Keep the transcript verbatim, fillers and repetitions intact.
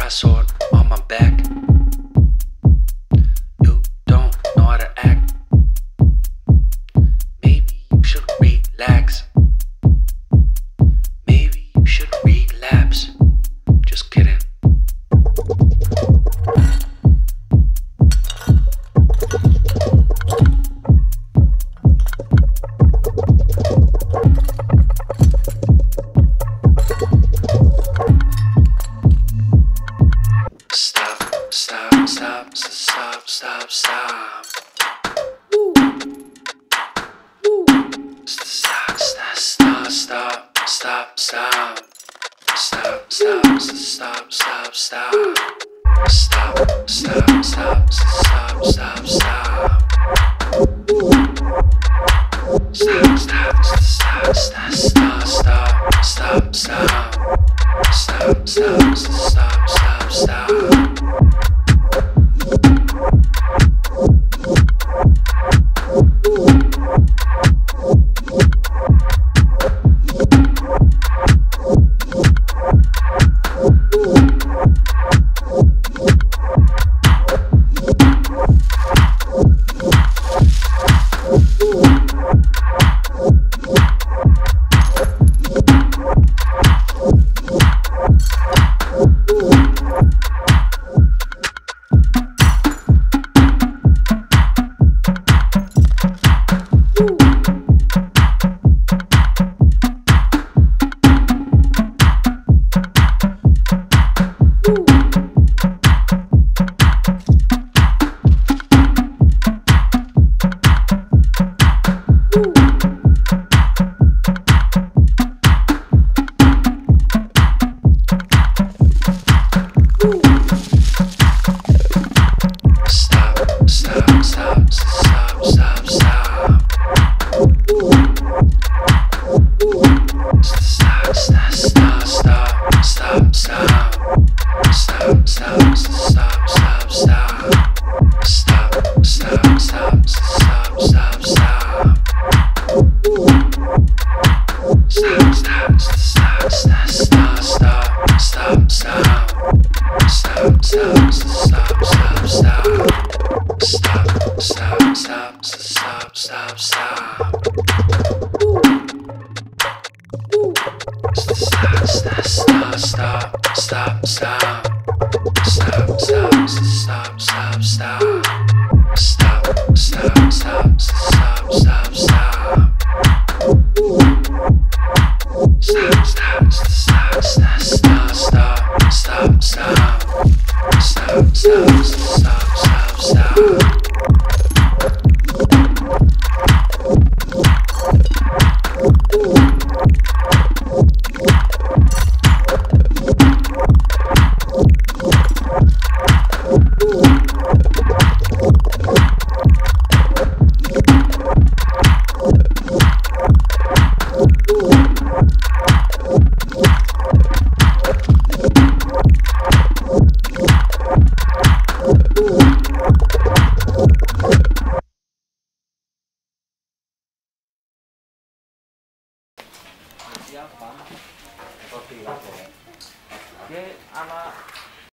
cry sword on my back. You don't know how to act. Maybe you should relax. Maybe you should relapse. Just kidding. Stop, stop, stop, stop, stop, stop. Woo. Woo. Stop, stop, stop, stop, stop, stop. Stop, stop, stop, stop, stop. Stop, stop, stop, stop, stop, stop. Stop, stop, stop, stop, stop, stop, stop, stop. Stop, stop, stop, stop, stop. Siapa? Seperti apa? Dia anak